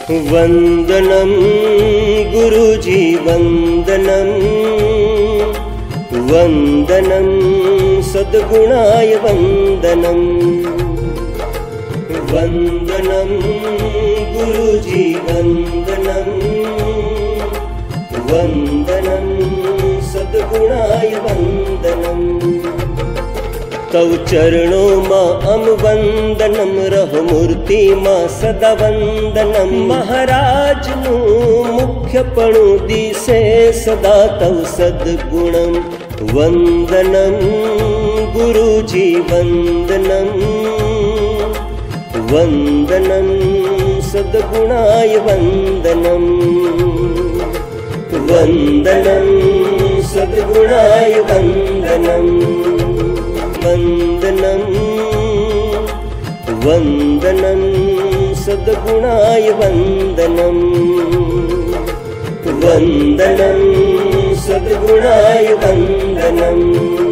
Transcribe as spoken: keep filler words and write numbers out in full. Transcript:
वंदनम गुरुजी वंदनम, वंदनम सद्गुणाय वंदनम। वंदनम गुरुजी वंदनम, वंदनम सद्गुणाय वंदनम। तव चरणों मां अम वंदनम, रहो मूर्ति मां सदा वंदनम। महाराज नु मुख्यपणु दिसे सदा तव सद्गुणम। वंदनम गुरुजी वंदनम, वंदनम सद्गुणाय वंदनम। वंदनम सद्गुणाय वंदनम। वंदनम वंदनम सद्गुणाय वंदनम। वंदनम सद्गुणाय वंदनम।